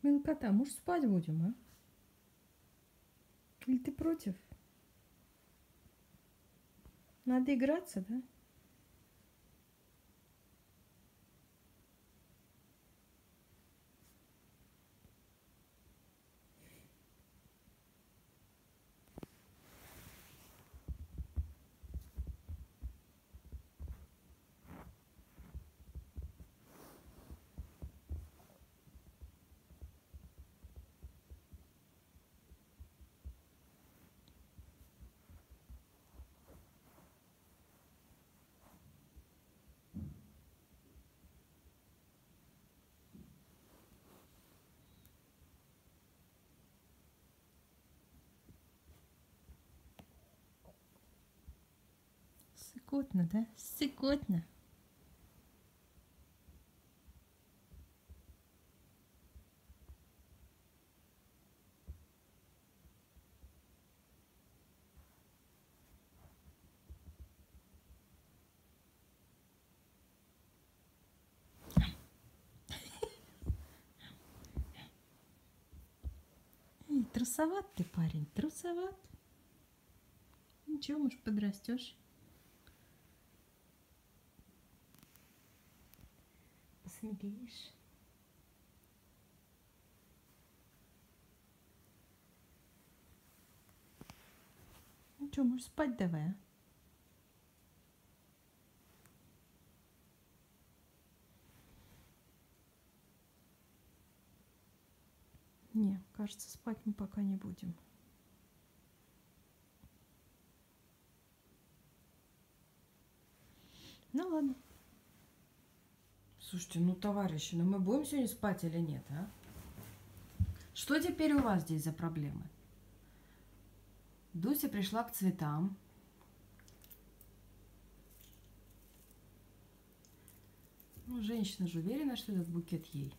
Милкота, может, спать будем, а? Или ты против? Надо играться, да? Сыкотно, да? Сыкотно. Эй, трусоват ты, парень, трусоват. Ничего, может, подрастешь. Посмелеешь. Ну что, может, спать давай, а? Не, кажется, спать мы пока не будем. Ну ладно. Слушайте, ну, товарищи, ну мы будем сегодня спать или нет, а? Что теперь у вас здесь за проблемы? Дуся пришла к цветам. Ну, женщина же уверена, что этот букет ей.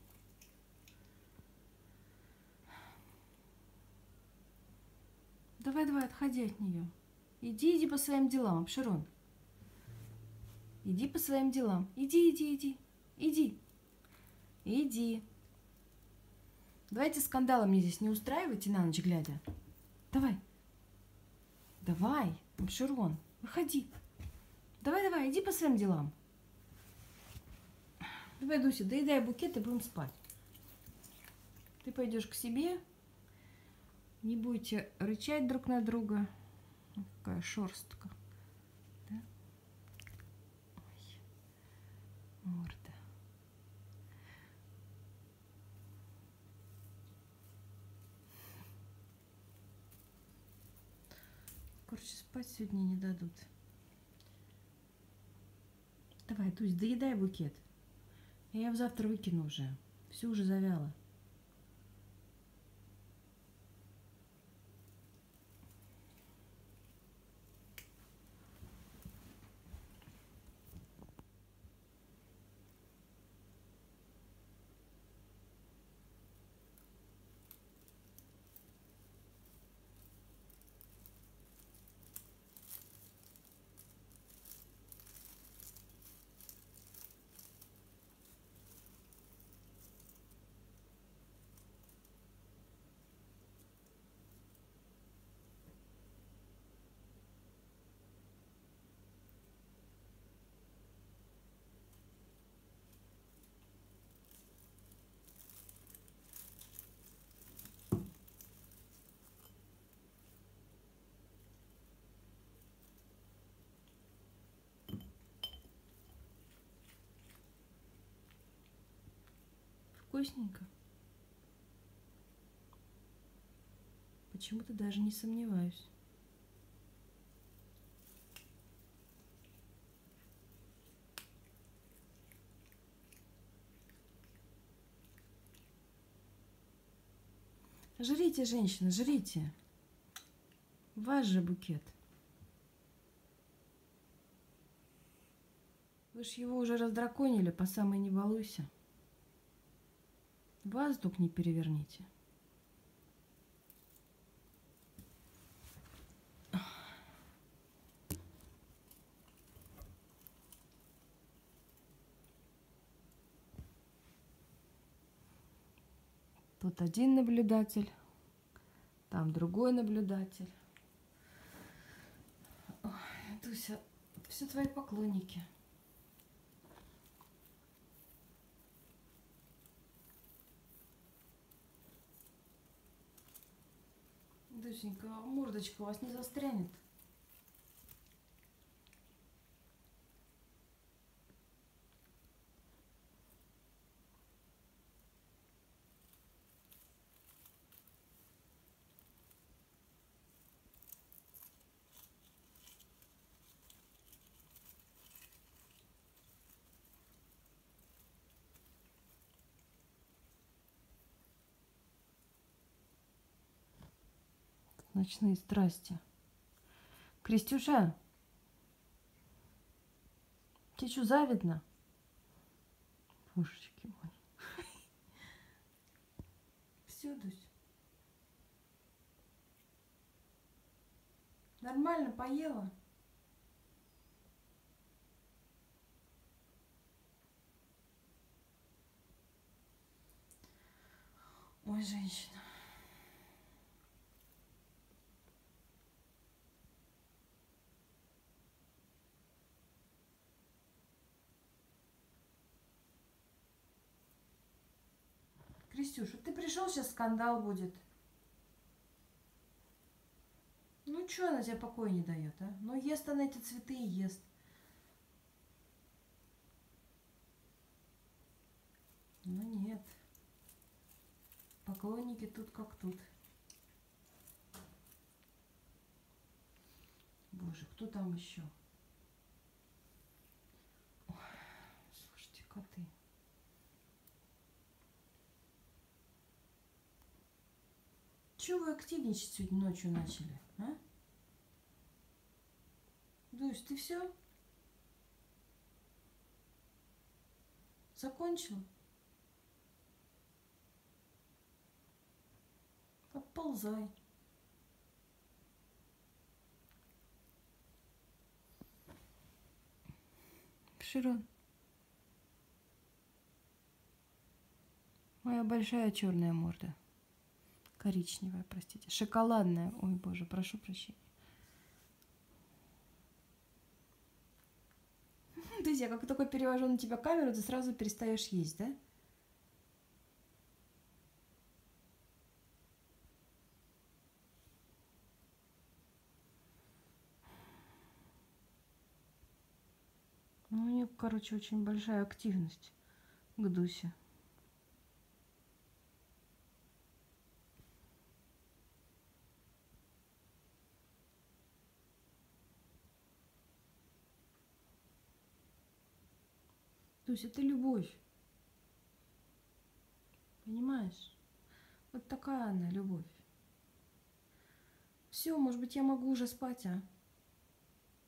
Давай, давай, отходи от нее. Иди по своим делам, Абшерон. Иди по своим делам. Иди. Иди. Давайте скандала мне здесь не устраивайте на ночь глядя. Давай, Абшерон, выходи. Давай, иди по своим делам. Давай, Дуся, доедай букет и будем спать. Ты пойдешь к себе. Не будете рычать друг на друга. Какая шерстка. Да? Ой, морда. Короче, спать сегодня не дадут. Давай, Дусь, доедай букет. Я его завтра выкину уже. Все уже завяло. Вкусненько. Почему-то даже не сомневаюсь. Жрите, женщина, жрите. Ваш же букет. Вы ж его уже раздраконили, по самой не балуйся. Воздух не переверните. Тут один наблюдатель, там другой наблюдатель. Ой, Дуся, это все твои поклонники. Дусенька, мордочка у вас не застрянет? Ночные страсти. Крестюша, тебе что, завидно? Божечки мои. Все, Дусь. Нормально поела? Ой, женщина. Крестюша, ты пришел, сейчас скандал будет. Ну, что она тебе покоя не дает, а? Ну, ест она эти цветы и ест. Ну, нет. Поклонники тут как тут. Боже, кто там еще? Ой, слушайте, коты. Чего вы активничать сегодня ночью начали, а? Дусь, ты все? Закончил? Отползай. Широн. Моя большая черная морда. Коричневая, простите. Шоколадная. Ой, боже, прошу прощения. То есть я как только перевожу на тебя камеру, ты сразу перестаешь есть, да? Ну, у нее, короче, очень большая активность к Дусе. Дуся, это любовь. Понимаешь? Вот такая она, любовь. Все, может быть, я могу уже спать, а?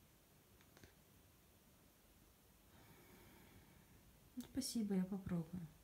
Спасибо, я попробую.